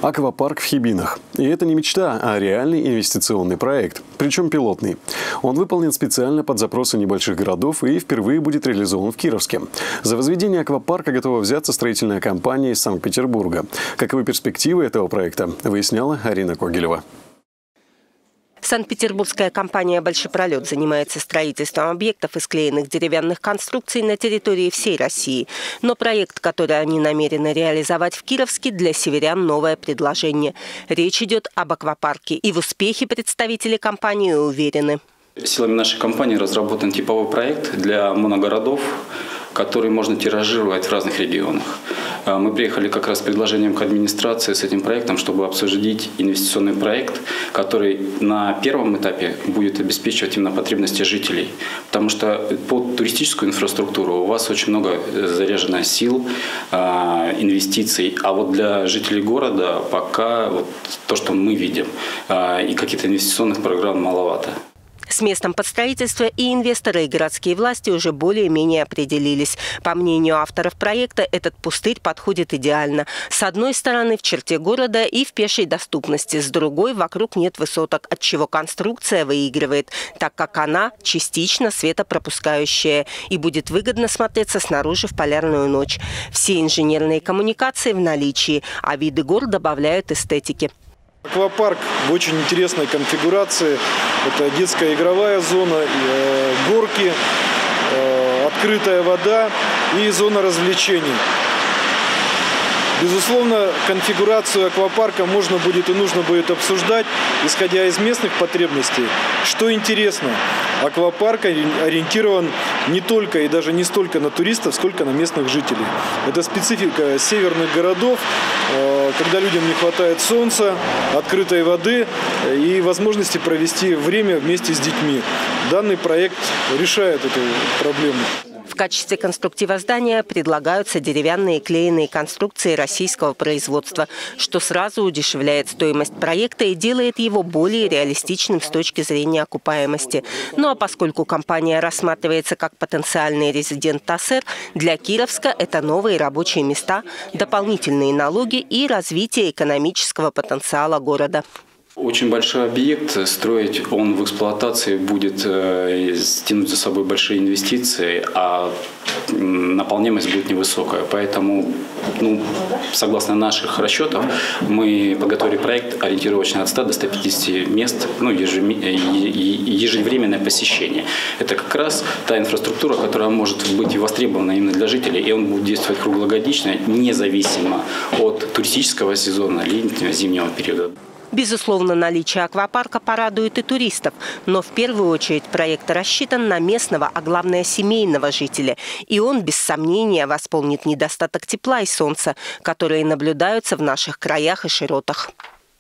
Аквапарк в Хибинах. И это не мечта, а реальный инвестиционный проект, причем пилотный. Он выполнен специально под запросы небольших городов и впервые будет реализован в Кировске. За возведение аквапарка готова взяться строительная компания из Санкт-Петербурга. Каковы перспективы этого проекта, выясняла Арина Когелева. Санкт-Петербургская компания «Большепролет» занимается строительством объектов из клеенных деревянных конструкций на территории всей России. Но проект, который они намерены реализовать в Кировске, для северян новое предложение. Речь идет об аквапарке. И в успехе представители компании уверены. Силами нашей компании разработан типовой проект для моногородов, который можно тиражировать в разных регионах. Мы приехали как раз с предложением к администрации с этим проектом, чтобы обсудить инвестиционный проект, который на первом этапе будет обеспечивать именно потребности жителей. Потому что под туристическую инфраструктуру у вас очень много заряжено сил, инвестиций. А вот для жителей города пока вот то, что мы видим, и каких-то инвестиционных программ маловато. С местом под строительство и инвесторы, и городские власти уже более-менее определились. По мнению авторов проекта, этот пустырь подходит идеально. С одной стороны, в черте города и в пешей доступности, с другой, вокруг нет высоток, отчего конструкция выигрывает, так как она частично светопропускающая и будет выгодно смотреться снаружи в полярную ночь. Все инженерные коммуникации в наличии, а виды гор добавляют эстетики. Аквапарк в очень интересной конфигурации. Это детская игровая зона, горки, открытая вода и зона развлечений. Безусловно, конфигурацию аквапарка можно будет и нужно будет обсуждать, исходя из местных потребностей. Что интересно, аквапарк ориентирован не только и даже не столько на туристов, сколько на местных жителей. Это специфика северных городов, когда людям не хватает солнца, открытой воды и возможности провести время вместе с детьми. Данный проект решает эту проблему. В качестве конструктива здания предлагаются деревянные клееные конструкции российского производства, что сразу удешевляет стоимость проекта и делает его более реалистичным с точки зрения окупаемости. Ну а поскольку компания рассматривается как потенциальный резидент ТАСЭР, для Кировска это новые рабочие места, дополнительные налоги и развитие экономического потенциала города. Очень большой объект, строить он в эксплуатации будет тянуть за собой большие инвестиции, а наполняемость будет невысокая. Поэтому, согласно наших расчетов, мы подготовили проект ориентировочно от 100 до 150 мест, ежевременное посещение. Это как раз та инфраструктура, которая может быть востребована именно для жителей, и он будет действовать круглогодично, независимо от туристического сезона, летнего, зимнего периода. Безусловно, наличие аквапарка порадует и туристов, но в первую очередь проект рассчитан на местного, а главное семейного жителя. И он, без сомнения, восполнит недостаток тепла и солнца, которые наблюдаются в наших краях и широтах.